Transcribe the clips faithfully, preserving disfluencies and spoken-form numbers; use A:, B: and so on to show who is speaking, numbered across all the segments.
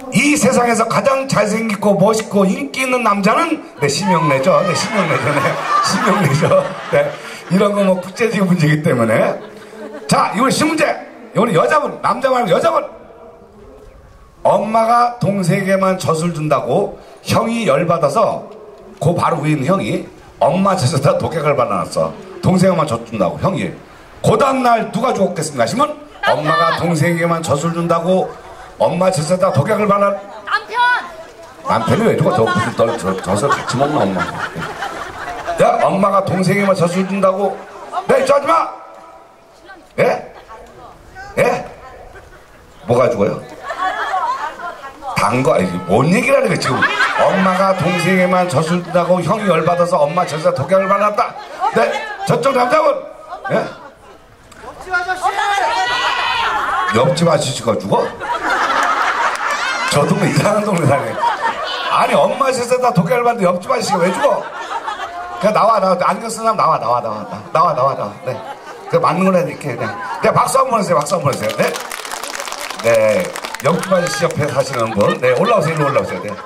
A: 이 세상에서 가장 잘생기고 멋있고 인기 있는 남자는 네, 심영래죠. 네, 심영래죠. 네, 심영래죠. 네, 이런 거 뭐 국제적인 문제이기 때문에. 자, 이번 신문제. 이번에 여자분, 남자 말고 여자분. 엄마가 동생에게만 젖을 준다고 형이 열받아서 그 바로 위에 있는 형이 엄마 젖에다 독약을 발라놨어. 동생에게만 젖 준다고 형이. 그 다음날 누가 죽었겠습니까? 하시면 엄마가 동생에게만 젖을 준다고 엄마 젖에다 독약을 발라.
B: 남편.
A: 남편이 왜 죽어? 저 무슨 너 저, 젖을 같이 먹나 엄마. 야, 엄마가 동생에게만 젖을 준다고. 네, 이쪽 하지마. 예? 예? 뭐가 죽어요? 단 거, 아니, 뭔 얘기를 하는 거야, 지금. 엄마가 동생에만 젖을 준다고 형이 열받아서 엄마 젖에다 독약을 발랐다. 네, 저쪽 남자분. 예?
C: 옆집 아저씨.
A: 옆집 아저씨가 죽어? 저 동네 이상한 동네 사네. 아니, 엄마 젖에다 독약을 발랐는데 옆집 아저씨가 왜 죽어? 그냥 나와, 나와. 안경 쓴 사람 나와, 나와, 나와, 나와, 나와, 나와. 네. 그 맞는 걸 해야 돼, 이렇게. 네. 네, 박수 한 번 해주세요, 박수 한 번 해주세요. 네. 네. 옆집 아저씨 옆에 사시는 분. 네, 올라오세요, 일로 올라오세요. 네.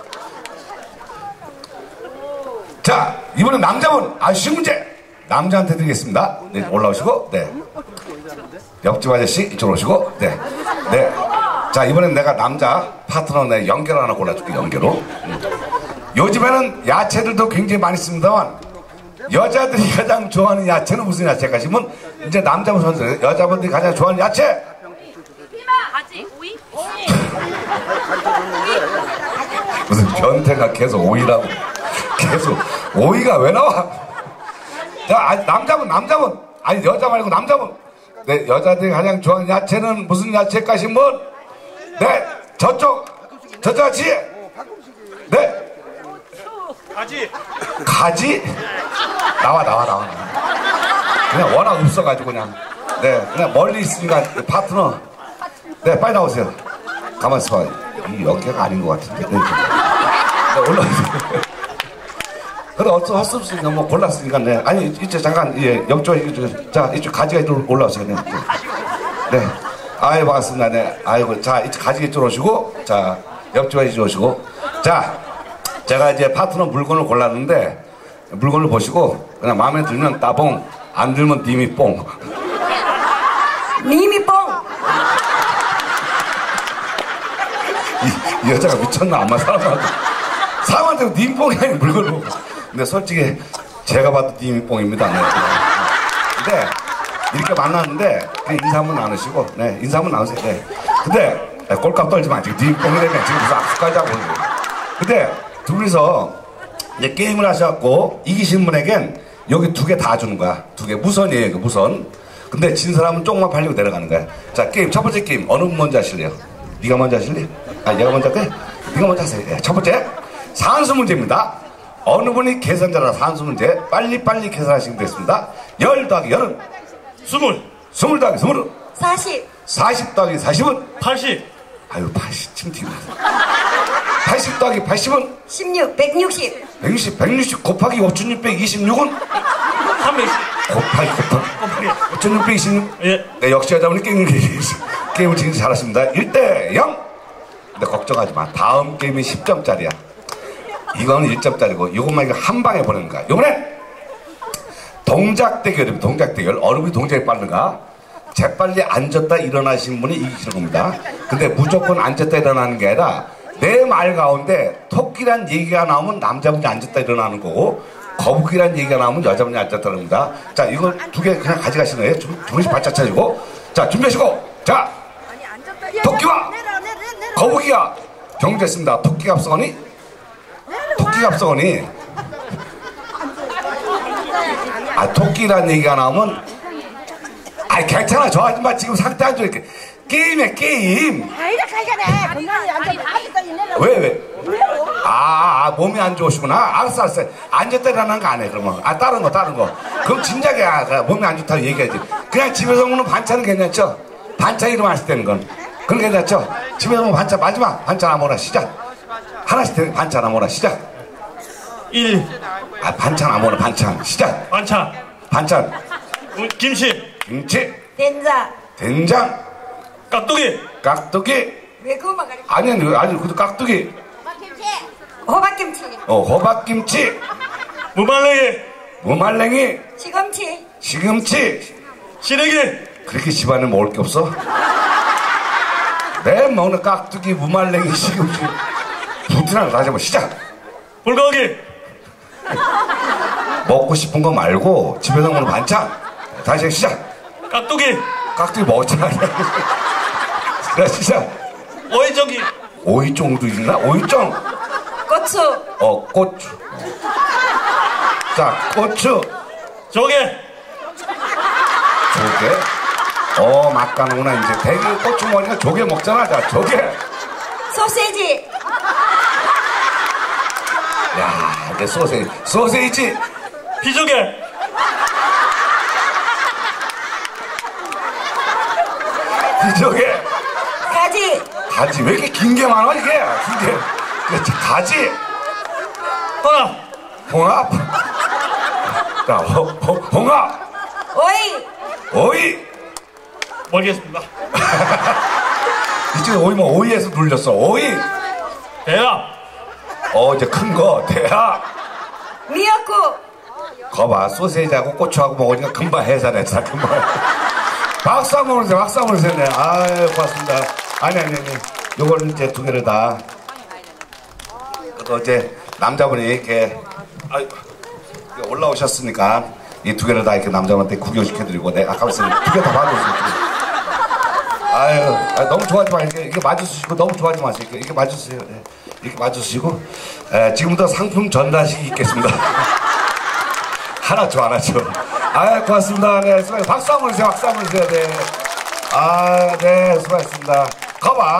A: 자, 이번엔 남자분. 아, 쉬운 문제. 남자한테 드리겠습니다. 네, 올라오시고. 네. 옆집 아저씨, 이쪽으로 오시고. 네. 네. 자, 이번엔 내가 남자 파트너 내 연결 하나 골라줄게, 연결로. 음. 요즘에는 야채들도 굉장히 많이 씁니다만, 여자들이 가장 좋아하는 야채는 무슨 야채일까 싶으면, 이제 남자분 선수, 여자분들이 가장 좋아하는 야채!
B: 가지, 오이?
A: 무슨 변태가 계속 오이라고. 계속 오이가 왜 나와? 자, 아, 남자분, 남자분. 아니, 여자 말고 남자분. 네, 여자들이 가장 좋아하는 야채는 무슨 야채일까 싶으면, 네, 저쪽, 저쪽 같이. 네.
C: 가지.
A: 가지? 나와, 나와, 나와. 그냥 워낙 없어가지고 그냥. 네, 그냥 멀리 있으니까 파트너. 네, 빨리 나오세요. 가만 있어봐. 이 연계가 아닌 것 같은데. 네, 네, 올라오세요. 근데 어쩔 수 없으니까 뭐 골랐으니까, 네. 아니, 이제 잠깐, 예, 옆쪽, 이쪽, 자, 이쪽 가지가 이쪽으로 올라오세요. 네. 네. 아이, 반갑습니다. 네. 아이고, 자, 이쪽 가지가 이쪽으로 오시고, 자, 옆쪽에 이쪽으로 오시고. 자, 제가 이제 파트너 물건을 골랐는데, 물건을 보시고, 그냥 마음에 들면 따봉, 안 들면 님이 뽕.
D: 님이 뽕!
A: 이, 이 여자가 미쳤나? 아마 사람한테. 사람한테 님 뽕이 아닌 물건을 보고. 근데 솔직히, 제가 봐도 님이 뽕입니다. 네. 근데, 이렇게 만났는데, 그냥 인사 한번 나누시고, 네, 인사 한번 나누세요. 네. 근데, 네, 꼴값 떨지 마. 지금 님 뽕이 되면 지금 무슨 악수까지 하고 있는 거예요. 근데, 둘이서, 이제 게임을 하셔갖고, 이기신 분에겐, 여기 두 개 다 주는 거야. 두 개. 무선이에요, 그 무선. 근데 진 사람은 조금만 팔리고 내려가는 거야. 자, 게임, 첫 번째 게임. 어느 분 먼저 하실래요? 네가 먼저 하실래? 아, 얘가 먼저 할게? 네가 먼저 하세요. 네, 첫 번째. 산수 문제입니다. 어느 분이 계산자라 산수 문제. 빨리빨리 계산하시면 되겠습니다. 열 더하기 열은?
C: 스물.
A: 스물 더하기 스물은?
D: 사십.
A: 사십 더하기 사십은?
C: 팔십.
A: 아유, 팔십. 침튀고. 팔십 더하기 팔십은?
D: 십육. 백육십.
A: 백육십. 백육십 곱하기 오천육백이십육은?
C: 삼백이십.
A: 곱하기 곱하기 오천육백이십육.
C: 예.
A: 네, 역시 여자분이 게임을 게임을 진짜 잘하십니다. 일 대 영. 근데 걱정하지 마. 다음 게임이 십 점짜리야. 이거는 일 점짜리고 이것만 한 방에 보내는 거야. 이번에 동작 대결입니다. 동작 대결. 어느 분이 동작이 빠른가? 재빨리 앉았다 일어나신 분이 이기시는 겁니다. 근데 무조건 앉았다 일어나는 게 아니라 내 말 가운데 토끼란 얘기가 나오면 남자분이 앉았다 일어나는 거고, 거북이란 얘기가 나오면 여자분이 앉았다 그럽니다. 자, 이거 두 개 그냥 가져가시는 거예요. 정신 바짝 차리고. 자, 준비하시고. 자, 토끼와 거북이가 경주했습니다. 토끼가 앞서거니? 토끼가 앞서거니? 아, 토끼란 얘기가 나오면, 아, 괜찮아. 저 아줌마 지금 상태 안 좋아. 이렇게. 게임이야, 게임. 왜, 왜? 아, 아, 몸이 안 좋으시구나. 알았어, 알았어. 앉았다 일어나는 거 안 해, 그러면. 아, 다른 거, 다른 거. 그럼 진작에, 아, 몸이 안 좋다고 얘기하지. 그냥 집에서 먹는 반찬은 괜찮죠? 반찬 이름 안 쓰는 건. 그건 괜찮죠? 집에서 먹는 반찬, 마지막 반찬 아무나 시작. 하나씩 되는 반찬 아무나 시작.
C: 일.
A: 아, 반찬 아무나 반찬 시작.
C: 반찬.
A: 반찬.
C: 김치.
A: 김치.
D: 된장.
A: 된장.
C: 깍두기.
A: 깍두기.
D: 왜 그것만 가르쳐?
A: 아니, 아니, 아니, 그 깍두기.
D: 호박김치.
A: 어, 호박김치.
C: 무말랭이.
A: 무말랭이.
D: 시금치.
A: 시금치.
C: 시래기.
A: 그렇게 집안에 먹을 게 없어? 내 먹는 깍두기, 무말랭이, 시금치. 부티나 다시 한번 시작.
C: 불고기.
A: 먹고 싶은 거 말고 집에서 먹는 반찬. 다시 시작.
C: 깍두기.
A: 깍두기 먹었잖아. 자, 시작.
C: 오이정기.
A: 오이종도 있나? 오이종.
D: 고추.
A: 어, 고추. 자, 고추.
C: 조개.
A: 조개. 어, 막가는구나. 이제 대게 고추 먹으니까 조개 먹잖아. 자, 조개.
D: 소세지.
A: 야, 이게 소세지. 소세지.
C: 비조개.
A: 비조개.
D: 가지.
A: 가지. 왜 이렇게 긴 게 많아, 이게? 긴 게. 그렇지, 가지.
C: 홍합.
A: 홍합. 자, 호, 호, 홍합.
D: 오이.
A: 오이.
C: 모르겠습니다.
A: 이쪽에 오이면 오이에서 눌렸어. 오이.
C: 대합.
A: 어, 이제 큰 거. 대하.
D: 미역국.
A: 거봐, 소세지하고 고추하고 먹으니까 금방 해산했어, 금방. 박수 한번 주세요, 박수 한번 주세요. 네. 아유, 고맙습니다. 아니, 아니, 아니. 요거는 이제 두 개를 다. 또 이제 남자분이 이렇게, 아유, 이렇게 올라오셨으니까 이 두 개를 다 이렇게 남자분한테 구경시켜드리고, 네, 아까 말씀 두 개 다 받으세요. 아유, 아유, 너무 좋아하지 마세요. 이렇게, 이렇게 맞으시고, 너무 좋아하지 마세요. 이렇게, 이렇게 맞으세요. 네. 이렇게 맞으시고, 에, 지금부터 상품 전달식이 있겠습니다. 하나 줘, 하나 줘. 아, 고맙습니다. 네, 수고하셨습니다. 박수 한번 주세요, 박수 한번 주세요. 네. 아, 네, 수고하셨습니다. 가봐.